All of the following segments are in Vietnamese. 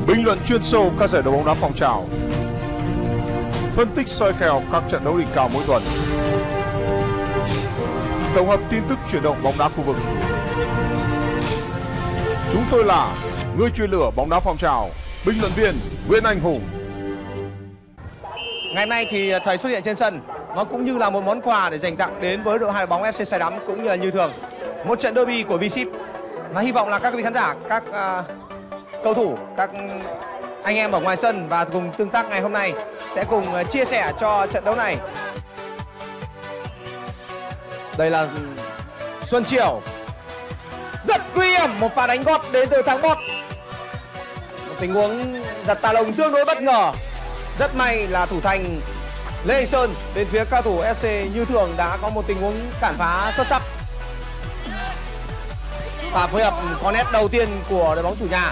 Bình luận chuyên sâu các giải đấu bóng đá phong trào. Phân tích soi kèo các trận đấu đỉnh cao mỗi tuần. Tổng hợp tin tức chuyển động bóng đá khu vực. Chúng tôi là người truyền lửa bóng đá phong trào, bình luận viên Nguyễn Anh Hùng. Ngày hôm nay thì thầy xuất hiện trên sân, nó cũng như là một món quà để dành tặng đến với đội hai đội bóng FC Say Đắm cũng như là Như Thường. Một trận derby của V-Ship và hy vọng là các vị khán giả, các cầu thủ, các anh em ở ngoài sân và cùng tương tác ngày hôm nay sẽ cùng chia sẻ cho trận đấu này. Đây là Xuân Triều, rất nguy hiểm, một pha đánh gót đến từ thắng Bót. Một tình huống giật tà lồng tương đối bất ngờ. Rất may là thủ thành Lê Anh Sơn bên phía cao thủ FC Như Thường đã có một tình huống cản phá xuất sắc. Và phối hợp có nét đầu tiên của đội bóng chủ nhà.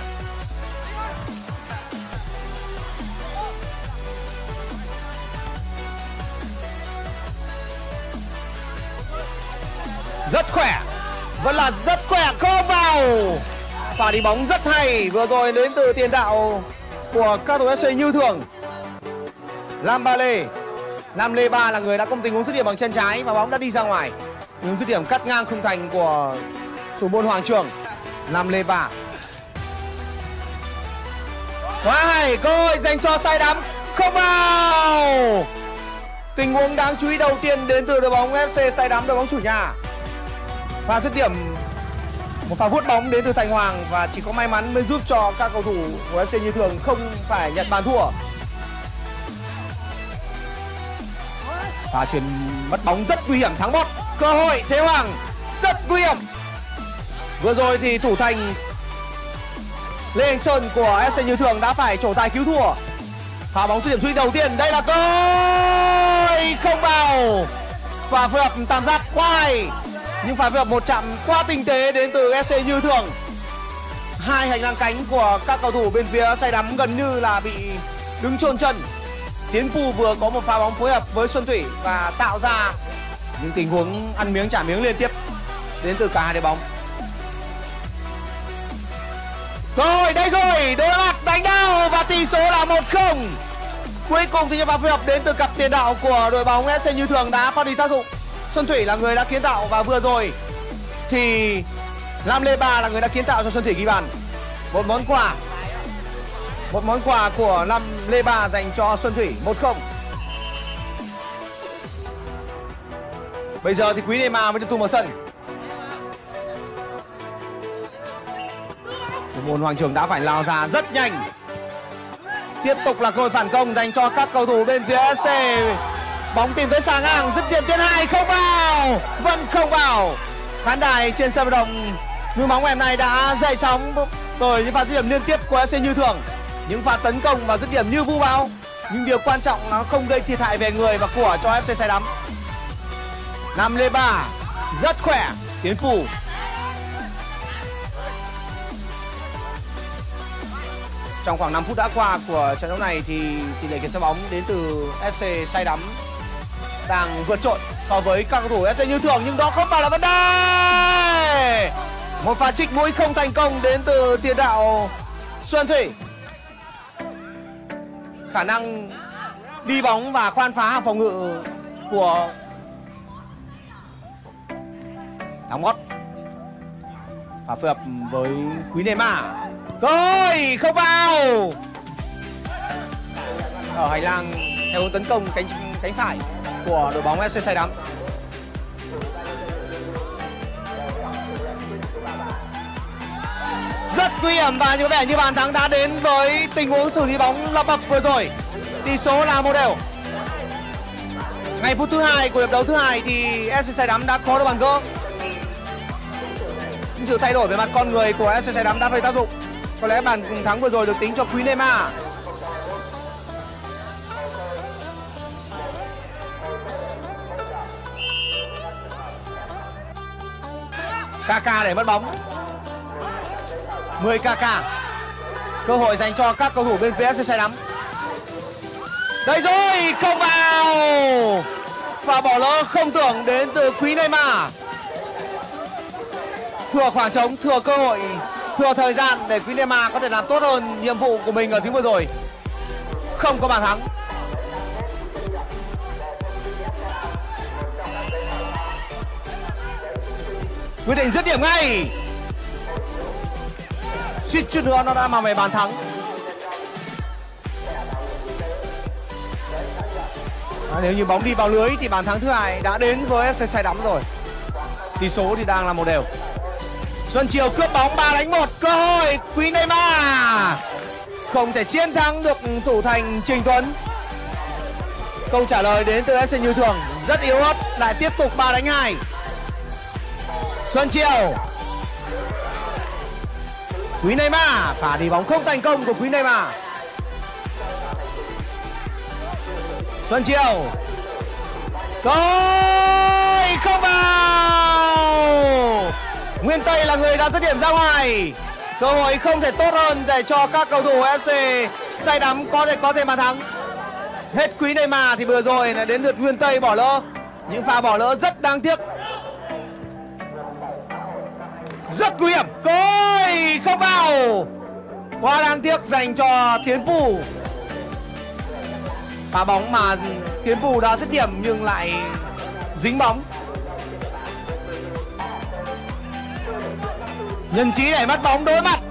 Rất khỏe, vẫn là rất khỏe, không vào. Pha đi bóng rất hay vừa rồi đến từ tiền đạo của cao thủ FC Như Thường. Lam Lê Ba là người đã có một tình huống dứt điểm bằng chân trái và bóng đã đi ra ngoài. Tình huống dứt điểm cắt ngang khung thành của thủ môn Hoàng Trường. Lam Lê Ba. Quá hay, cơ hội dành cho Say Đắm, không vào. Tình huống đáng chú ý đầu tiên đến từ đội bóng FC Say Đắm, đội bóng chủ nhà. Pha dứt điểm, một pha vuốt bóng đến từ Thành Hoàng và chỉ có may mắn mới giúp cho các cầu thủ của FC Như Thường không phải nhận bàn thua. Pha chuyền mất bóng rất nguy hiểm, thắng Bót. Cơ hội Thế Hoàng rất nguy hiểm. Vừa rồi thì thủ thành Lê Anh Sơn của FC Như Thường đã phải trổ tài cứu thua. Pha bóng dứt điểm duy đầu tiên, đây là cơ hội không vào. Và phối hợp tam giác quá hay, nhưng phải phối hợp một chạm quá tinh tế đến từ FC Như Thường. Hai hành lang cánh của các cầu thủ bên phía Say Đắm gần như là bị đứng chôn chân. Tiến Phu vừa có một pha bóng phối hợp với Xuân Thủy và tạo ra những tình huống ăn miếng trả miếng liên tiếp đến từ cả hai đội bóng. Rồi, đây rồi, đối mặt đánh đầu và tỷ số là 1-0. Cuối cùng thì pha phối hợp đến từ cặp tiền đạo của đội bóng FC Như Thường đã phát huy tác dụng. Xuân Thủy là người đã kiến tạo và vừa rồi thì Lam Lê Ba là người đã kiến tạo cho Xuân Thủy ghi bàn. Một món quà của Lam Lê Ba dành cho Xuân Thủy, 1-0. Bây giờ thì Quý Neymar mới được tung vào sân. Thủ môn Hoàng Trường đã phải lao ra rất nhanh. Tiếp tục là cơ hội phản công dành cho các cầu thủ bên phía FC. Bóng tìm tới xà ngang, dứt điểm tiến 2 không vào, vẫn không vào. Khán đài trên sân vận động Nước Móng ngày hôm nay đã dậy sóng bởi những pha dứt điểm liên tiếp của FC Như Thường. Những pha tấn công và dứt điểm như vu bão, nhưng điều quan trọng nó không gây thiệt hại về người và của cho FC Say Đắm. Lam Lê Ba rất khỏe, Tiến Phủ. Trong khoảng 5 phút đã qua của trận đấu này thì tỷ lệ kiểm soát bóng đến từ FC Say Đắm đang vượt trội so với các cầu thủ FC Như Thường, nhưng đó không phải là vấn đề. Một pha trích mũi không thành công đến từ tiền đạo Xuân Thủy. Khả năng đi bóng và khoan phá hàng phòng ngự của thắng Bót. Pha phối hợp với Quý Neymar. Rồi, không vào. Ở hành lang theo hướng tấn công cánh phải của đội bóng FC Say Đắm. Rất nguy hiểm và có vẻ như bàn thắng đã đến với tình huống xử lý bóng lập bập vừa rồi. Tỷ số là 1-1. Ngay phút thứ 2 của hiệp đấu thứ 2 thì FC Say Đắm đã có được bàn gỡ. Những sự thay đổi về mặt con người của FC Say Đắm đã phải tác dụng. Có lẽ bàn thắng vừa rồi được tính cho Quý Neymar. Kaka để mất bóng. 10 Kaka. Cơ hội dành cho các cầu thủ bên phía FC Say Đắm. Đây rồi, không vào. Và bỏ lỡ không tưởng đến từ Quý Neymar. Thừa khoảng trống, thừa cơ hội thừa thời gian để Quý Neymar có thể làm tốt hơn nhiệm vụ của mình ở tiếng vừa rồi. Không có bàn thắng. Quyết định dứt điểm ngay. Suýt chút nữa nó đã mang về bàn thắng. Nếu như bóng đi vào lưới thì bàn thắng thứ hai đã đến với FC Say Đắm rồi. Tỷ số thì đang là 1-1. Xuân Chiều cướp bóng 3-1, cơ hội Quý Neymar không thể chiến thắng được thủ thành Trình Tuấn. Câu trả lời đến từ FC Như Thường, rất yếu ớt, lại tiếp tục 3-2. Xuân Chiều, Quý Neymar, phá đi bóng không thành công của Quý Neymar. Xuân Chiều, rồi không vào. Nguyên Tây là người đã dứt điểm ra ngoài. Cơ hội không thể tốt hơn để cho các cầu thủ FC Say Đắm có thể bàn thắng. Hết Quý Neymar thì vừa rồi là đến lượt Nguyên Tây bỏ lỡ. Những pha bỏ lỡ rất đáng tiếc. Rất nguy hiểm. Coi không vào. Quá đáng tiếc dành cho Tiến Phù. Pha bóng mà Tiến Phù đã dứt điểm nhưng lại dính bóng. Nhân trí để mất bóng đối mặt.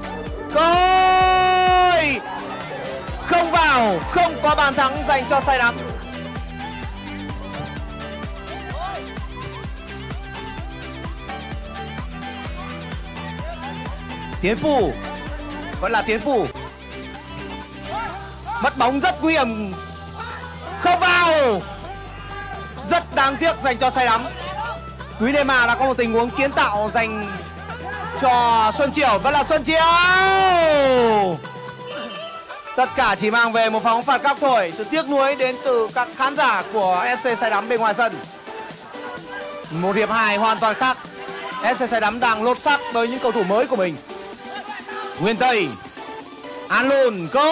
Coi không vào. Không có bàn thắng dành cho Say Đắm. Tiến Phù, vẫn là Tiến Phù. Mất bóng rất nguy hiểm. Không vào. Rất đáng tiếc dành cho Say Đắm. Quý Neymar đã có một tình huống kiến tạo dành cho Xuân Chiều, vẫn là Xuân Chiều. Tất cả chỉ mang về một pha bóng phạt góc thôi. Sự tiếc nuối đến từ các khán giả của FC Say Đắm bên ngoài sân. Một hiệp 2 hoàn toàn khác. FC Say Đắm đang lột xác với những cầu thủ mới của mình. Nguyên Tây, An Lùn, cơ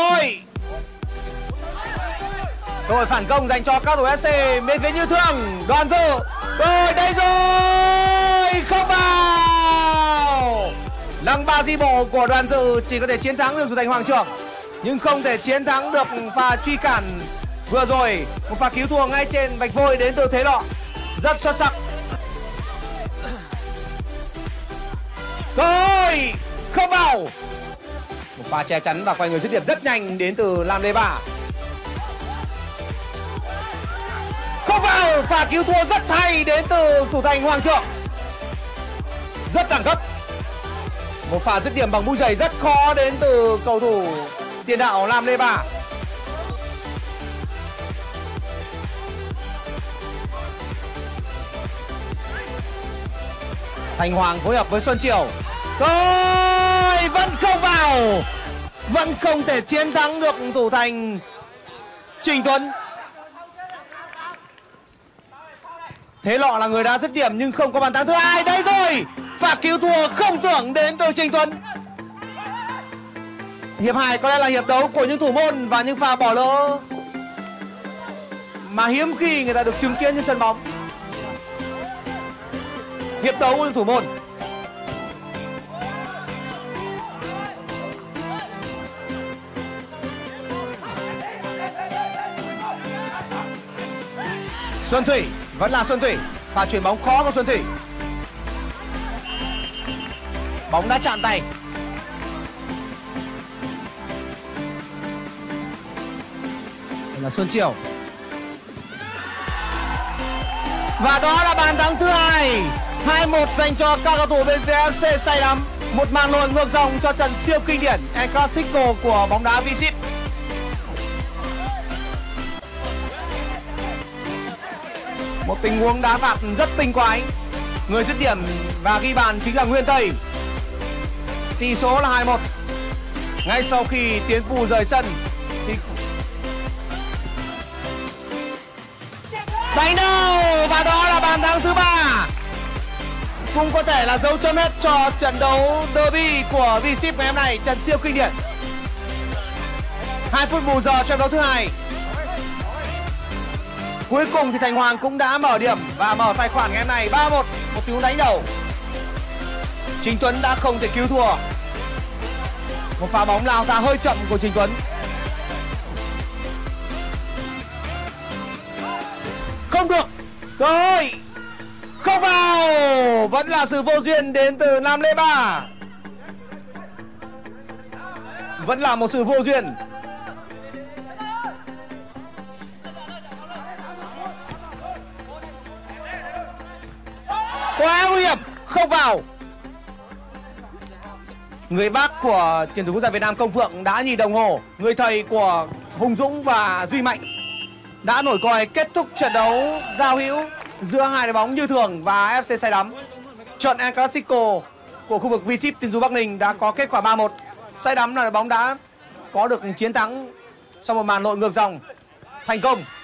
hội phản công dành cho các thủ FC bên phía Như Thường. Đoàn Dự, cơ hội đây rồi, không vào. Lăng ba di bộ của Đoàn Dự chỉ có thể chiến thắng được thủ thành Hoàng Trưởng, nhưng không thể chiến thắng được pha truy cản vừa rồi. Một pha cứu thua ngay trên vạch vôi đến từ Thế Lọ, rất xuất sắc. Cơ hội không vào. Một pha che chắn và quay người dứt điểm rất nhanh đến từ Lam Lê Bả. Không vào. Pha cứu thua rất hay đến từ thủ thành Hoàng Trưởng, rất đẳng cấp. Một pha dứt điểm bằng mũi giày rất khó đến từ cầu thủ tiền đạo Lam Lê Bả. Thành Hoàng phối hợp với Xuân Chiều. Rồi vẫn không vào. Vẫn không thể chiến thắng được thủ thành Trình Tuấn. Thế Lọ là người đã dứt điểm nhưng không có bàn thắng thứ hai. Đây rồi, pha cứu thua không tưởng đến từ Trình Tuấn. Hiệp 2 có lẽ là hiệp đấu của những thủ môn và những pha bỏ lỡ mà hiếm khi người ta được chứng kiến trên sân bóng. Hiệp đấu của những thủ môn. Xuân Thủy, vẫn là Xuân Thủy. Pha chuyển bóng khó của Xuân Thủy. Bóng đã chạm tay. Đây là Xuân Chiều. Và đó là bàn thắng thứ hai. 2-1 dành cho các cầu thủ bên phía FC Say Đắm. Một màn lội ngược dòng cho trận siêu kinh điển El Clasico của bóng đá V-Ship. Một tình huống đá phạt rất tinh quái. Người dứt điểm và ghi bàn chính là Nguyên Tây. Tỷ số là 2-1. Ngay sau khi Tiến Phù rời sân thì đánh đầu, và đó là bàn thắng thứ 3. Cũng có thể là dấu chấm hết cho trận đấu derby của V-Ship ngày hôm nay, trận siêu kinh điển. 2 phút bù giờ trận đấu thứ hai. Cuối cùng thì Thành Hoàng cũng đã mở điểm và mở tài khoản ngày hôm nay 3-1. Một tình huống đánh đầu. Trình Tuấn đã không thể cứu thua. Một pha bóng lao ra hơi chậm của Trình Tuấn. Không được. Cơ hội không vào. Vẫn là sự vô duyên đến từ Nam Lê Ba. Vẫn là một sự vô duyên. Quá nguy hiểm. Không vào. Người bác của tuyển thủ quốc gia Việt Nam Công Phượng đã nhìn đồng hồ. Người thầy của Hùng Dũng và Duy Mạnh đã nổi còi kết thúc trận đấu giao hữu giữa hai đội bóng Như Thường và FC Say Đắm. Trận El Clasico của khu vực V-Ship Tiên Du Bắc Ninh đã có kết quả 3-1. Say Đắm là đội bóng đã có được chiến thắng sau một màn lội ngược dòng thành công.